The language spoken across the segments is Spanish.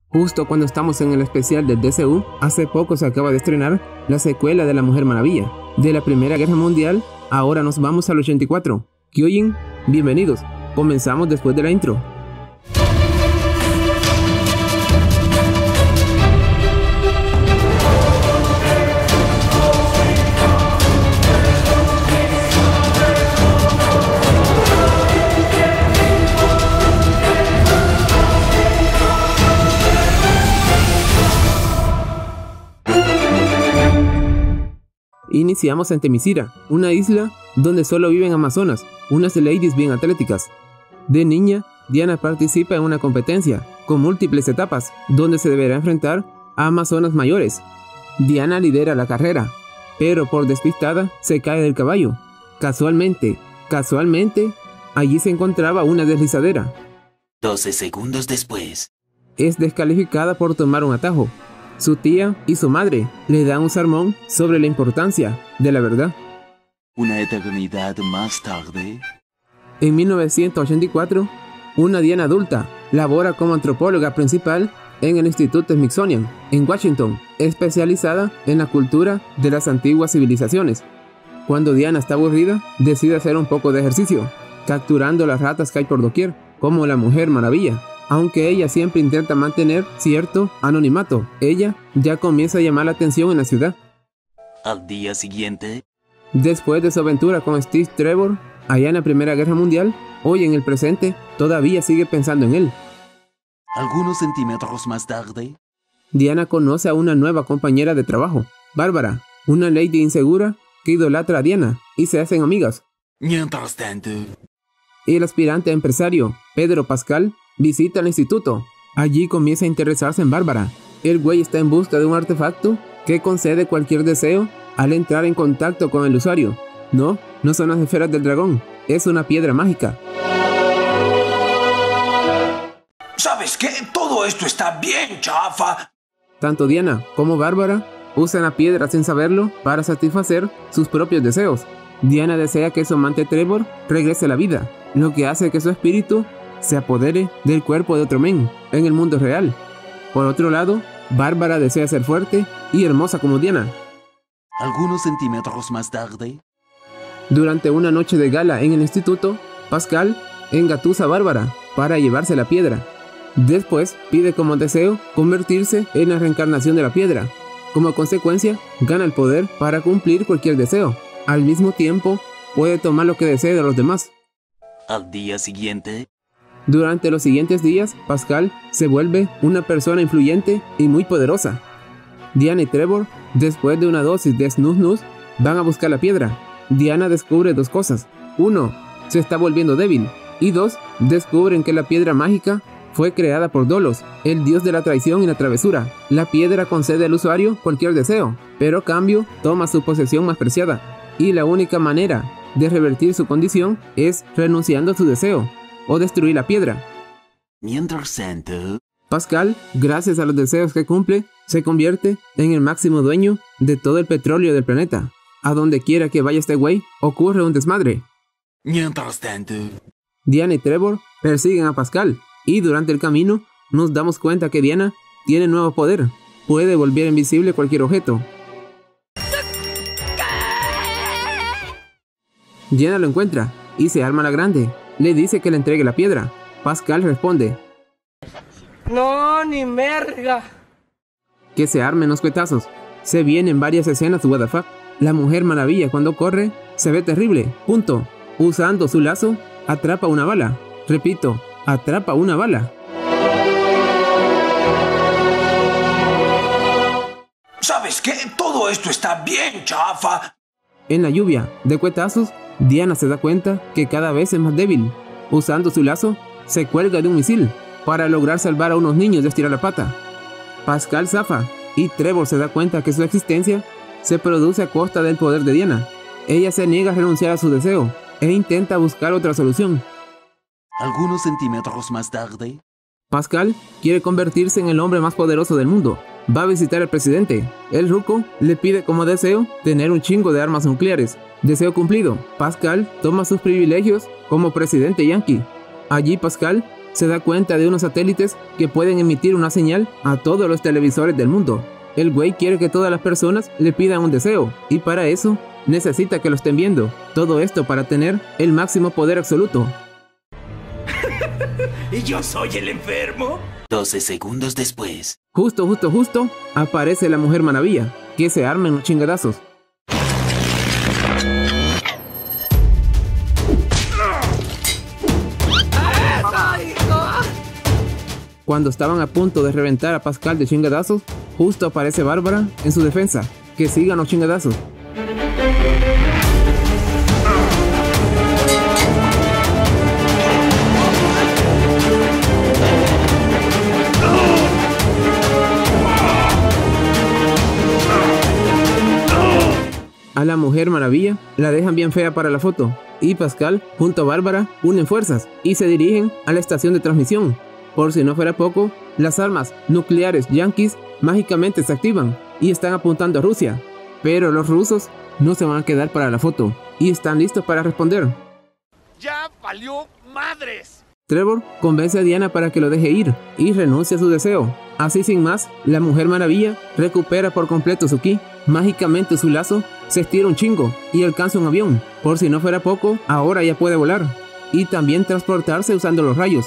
Justo cuando estamos en el especial del DCU, hace poco se acaba de estrenar la secuela de La Mujer Maravilla. De la Primera Guerra Mundial, ahora nos vamos al 84. Kyojin, bienvenidos. Comenzamos después de la intro. Iniciamos en Themyscira, una isla donde solo viven amazonas, unas ladies bien atléticas. De niña, Diana participa en una competencia, con múltiples etapas, donde se deberá enfrentar a amazonas mayores. Diana lidera la carrera, pero por despistada se cae del caballo. Casualmente, allí se encontraba una deslizadera. 12 segundos después. Es descalificada por tomar un atajo. Su tía y su madre le dan un sermón sobre la importancia de la verdad. Una eternidad más tarde. En 1984, una Diana adulta labora como antropóloga principal en el Instituto Smithsonian, en Washington, especializada en la cultura de las antiguas civilizaciones. Cuando Diana está aburrida, decide hacer un poco de ejercicio, capturando las ratas que hay por doquier, como la Mujer Maravilla. Aunque ella siempre intenta mantener cierto anonimato, ella ya comienza a llamar la atención en la ciudad. Al día siguiente. Después de su aventura con Steve Trevor, allá en la Primera Guerra Mundial, hoy en el presente, todavía sigue pensando en él. Algunos centímetros más tarde. Diana conoce a una nueva compañera de trabajo, Bárbara, una lady insegura que idolatra a Diana y se hacen amigas. Mientras tanto. El aspirante a empresario, Pedro Pascal, visita el instituto. Allí comienza a interesarse en Bárbara. El güey está en busca de un artefacto que concede cualquier deseo al entrar en contacto con el usuario. No son las esferas del dragón, es una piedra mágica. ¿Sabes qué? Todo esto está bien chafa. Tanto Diana como Bárbara usan la piedra sin saberlo para satisfacer sus propios deseos. Diana desea que su amante Trevor regrese a la vida, lo que hace que su espíritu se apodere del cuerpo de otro men en el mundo real. Por otro lado, Bárbara desea ser fuerte y hermosa como Diana. Algunos centímetros más tarde. Durante una noche de gala en el instituto, Pascal engatusa a Bárbara para llevarse la piedra. Después pide como deseo convertirse en la reencarnación de la piedra. Como consecuencia, gana el poder para cumplir cualquier deseo. Al mismo tiempo, puede tomar lo que desee de los demás. Al día siguiente. Durante los siguientes días, Pascal se vuelve una persona influyente y muy poderosa. Diana y Trevor, después de una dosis de snus, van a buscar la piedra. Diana descubre dos cosas. 1. Se está volviendo débil. Y 2. Descubren que la piedra mágica fue creada por Dolos, el dios de la traición y la travesura. La piedra concede al usuario cualquier deseo, pero a cambio toma su posesión más preciada. Y la única manera de revertir su condición es renunciando a su deseo o destruir la piedra. Mientras tanto. Pascal, gracias a los deseos que cumple, se convierte en el máximo dueño de todo el petróleo del planeta. A donde quiera que vaya este güey, ocurre un desmadre. Mientras tanto. Diana y Trevor persiguen a Pascal, y durante el camino nos damos cuenta que Diana tiene nuevo poder. Puede volver invisible cualquier objeto. Diana lo encuentra y se arma la grande. Le dice que le entregue la piedra. Pascal responde: no, ni merga. Que se armen los cuetazos. Se vienen varias escenas WTF. La Mujer Maravilla cuando corre se ve terrible. Usando su lazo, atrapa una bala. Repito, atrapa una bala. ¿Sabes qué? Todo esto está bien chafa. En la lluvia de cuetazos, Diana se da cuenta que cada vez es más débil. Usando su lazo, se cuelga de un misil para lograr salvar a unos niños de estirar la pata. Pascal zafa y Trevor se da cuenta que su existencia se produce a costa del poder de Diana. Ella se niega a renunciar a su deseo e intenta buscar otra solución. Algunos centímetros más tarde. Pascal quiere convertirse en el hombre más poderoso del mundo. Va a visitar al presidente. El ruco le pide como deseo tener un chingo de armas nucleares. Deseo cumplido. Pascal toma sus privilegios como presidente yanqui. Allí Pascal se da cuenta de unos satélites que pueden emitir una señal a todos los televisores del mundo. El güey quiere que todas las personas le pidan un deseo, y para eso necesita que lo estén viendo. Todo esto para tener el máximo poder absoluto. ¿Y yo soy el enfermo? 12 segundos después. Justo, aparece la Mujer Maravilla, que se arman los chingadazos. Cuando estaban a punto de reventar a Pascal de chingadazos, justo aparece Bárbara en su defensa. Que sigan los chingadazos. A la Mujer Maravilla la dejan bien fea para la foto, y Pascal junto a Bárbara unen fuerzas y se dirigen a la estación de transmisión. Por si no fuera poco, las armas nucleares yanquis mágicamente se activan y están apuntando a Rusia, pero los rusos no se van a quedar para la foto y están listos para responder. ¡Ya valió madres! Trevor convence a Diana para que lo deje ir y renuncia a su deseo. Así sin más, la Mujer Maravilla recupera por completo su ki. Mágicamente su lazo se estira un chingo y alcanza un avión. Por si no fuera poco, ahora ya puede volar y también transportarse usando los rayos.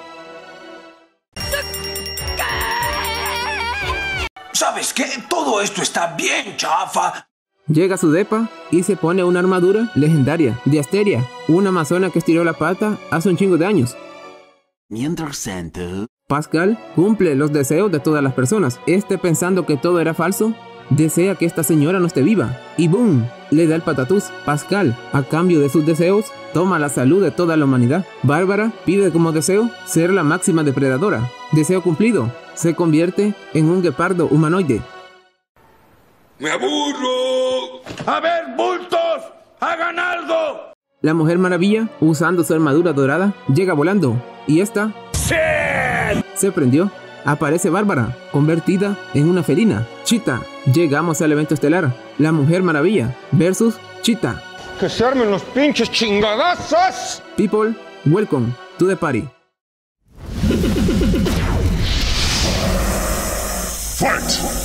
¿Sabes qué? Todo esto está bien chafa. Llega a su depa y se pone una armadura legendaria de Asteria, una amazona que estiró la pata hace un chingo de años. Mientras tanto, Pascal cumple los deseos de todas las personas. Pensando que todo era falso, desea que esta señora no esté viva. Y ¡boom! Le da el patatús. Pascal, a cambio de sus deseos, toma la salud de toda la humanidad. Bárbara pide como deseo ser la máxima depredadora. Deseo cumplido. Se convierte en un guepardo humanoide. ¡Me aburro! ¡A ver, bultos! ¡Hagan algo! La Mujer Maravilla, usando su armadura dorada, llega volando. Y esta ¡Sí! se prendió. Aparece Bárbara, convertida en una felina. Cheetah. Llegamos al evento estelar. La Mujer Maravilla versus Cheetah. ¡Que se armen los pinches chingadazos! People, welcome to the party. Fight!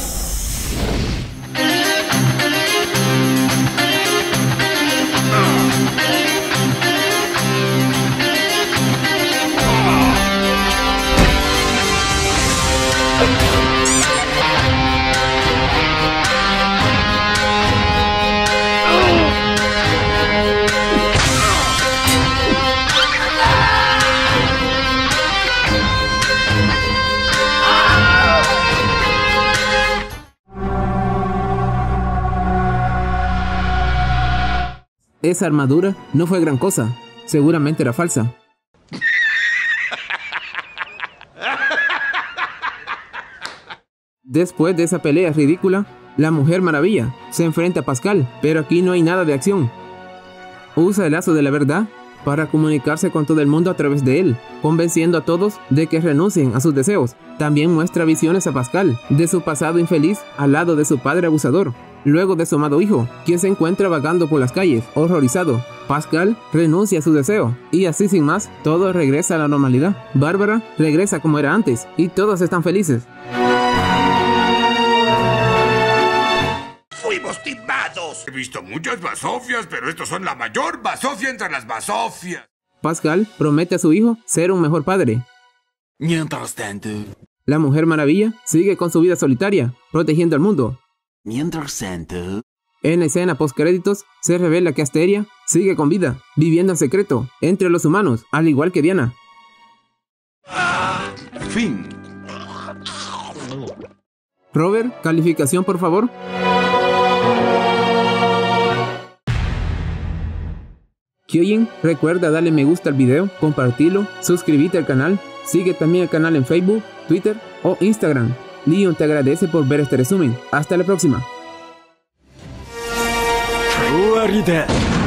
Esa armadura no fue gran cosa, seguramente era falsa. Después de esa pelea ridícula, la Mujer Maravilla se enfrenta a Pascal, pero aquí no hay nada de acción. Usa el lazo de la verdad para comunicarse con todo el mundo a través de él, convenciendo a todos de que renuncien a sus deseos. También muestra visiones a Pascal de su pasado infeliz al lado de su padre abusador, luego de su amado hijo, quien se encuentra vagando por las calles, horrorizado. Pascal renuncia a su deseo, y así sin más, todo regresa a la normalidad. Bárbara regresa como era antes, y todos están felices. ¡Fuimos timados! He visto muchas basofias, pero estos son la mayor basofia entre las basofias. Pascal promete a su hijo ser un mejor padre. mientras tanto, La Mujer Maravilla sigue con su vida solitaria, protegiendo al mundo. mientras tanto, En la escena postcréditos se revela que Asteria sigue con vida, viviendo en secreto entre los humanos, al igual que Diana. fin. Robert, calificación por favor. Kyojin, recuerda darle me gusta al video, compartirlo, suscribirte al canal, sigue también el canal en Facebook, Twitter o Instagram. Leon te agradece por ver este resumen. Hasta la próxima. 終わりだ。